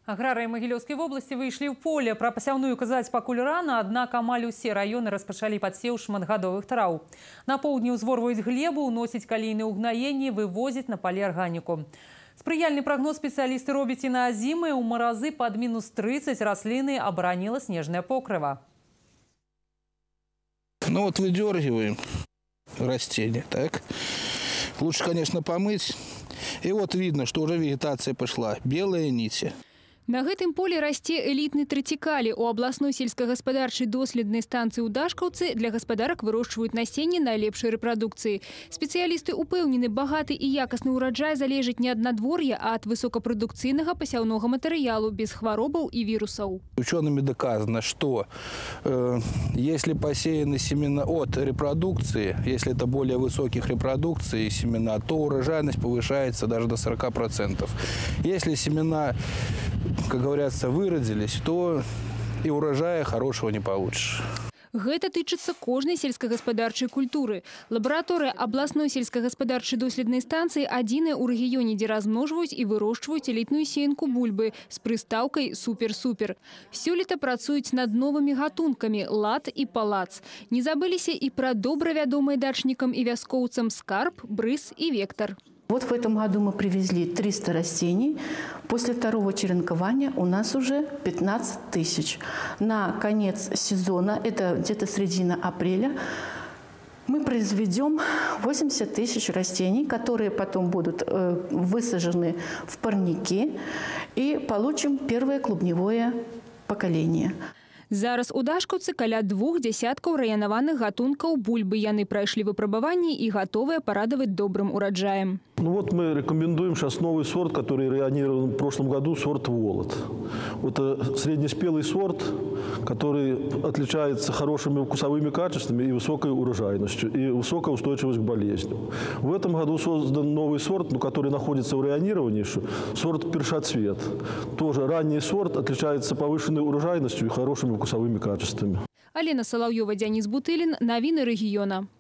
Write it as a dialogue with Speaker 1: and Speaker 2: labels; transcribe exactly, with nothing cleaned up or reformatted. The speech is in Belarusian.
Speaker 1: Аграрыі Магілёўскай вобласці выйшлі ў поле. Пра пасяўную казаць пакуль рана, аднак амаль усе раёны распачалі падсеў шматгадовых траў. На поўдні ўзворваюць глебу, уносяць калійныя ўгнаенні, вывозяць на палі арганіку. Спрыяльны прагноз спецыялісты робяць і на азімы. У маразы пад мінус тридцать расліны абараніла снежное покрыва.
Speaker 2: Ну вот выдергиваем растение, так? Лучше, конечно, помыть. И вот видно, что уже вегетация пошла. Белые нити.
Speaker 3: На гэтым поле расце элітны трыцікалі. У абласной сельскагаспадарчай доследнай станцыі ў Дашкаўцы для гаспадарак вырошчваюць насенне найлепшай рэпрадукцыі. Спецыялісты упэўнены, багаты і якасны ўраджай залежыць не ад надвор'я, а ад высокапрадукцыйнага пасяўнога матэрыялу, без хваробаў і вірусаў.
Speaker 2: Учеными доказано, что э, если посеяны семена от репродукции, если это более высоких репродукций семена, то урожайность повышается даже до сорока процентов. Если семена, как говорится, выродились, то и урожая хорошего не получишь.
Speaker 3: Гэта тычыцца кожнай сельскагаспадарчай культуры. Лабараторыя абласной сельскагаспадарчай доследнай станцыі адзіная ў рэгіёне, дзе размножваюць і вырошчваюць элітную сеянку бульбы з прыстаўкай супер-супер. Сёлета працуюць над новымі гатункамі лад і палац. Не забыліся і пра добра вядомыя дачнікам і вяскоўцам скарб, брыз і вектор.
Speaker 4: Вот в этом году мы привезли триста растений. После второго черенкования у нас уже пятнадцать тысяч. На конец сезона, это где-то середина апреля, мы произведем восемьдесят тысяч растений, которые потом будут э, высажены в парники, и получим первое клубневое поколение.
Speaker 3: Зараз у Дашкаўцы каля двух дзясяткаў раянаваных гатункаў бульбы. Яны прайшлі выпрабаванні и готовыя порадовать добрым урожаем.
Speaker 5: Ну вот мы рекомендуем сейчас новый сорт, который районирован в прошлом году, сорт «Волод». Это среднеспелый сорт, который отличается хорошими вкусовыми качествами и высокой урожайностью, и высокая устойчивость к болезням. В этом году создан новый сорт, ну, который находится в районировании, сорт «Першоцвет». Тоже ранний сорт, отличается повышенной урожайностью и хорошими вкусовыми качествами.
Speaker 3: Алена Соловьева, Денис Бутылин. Новины региона.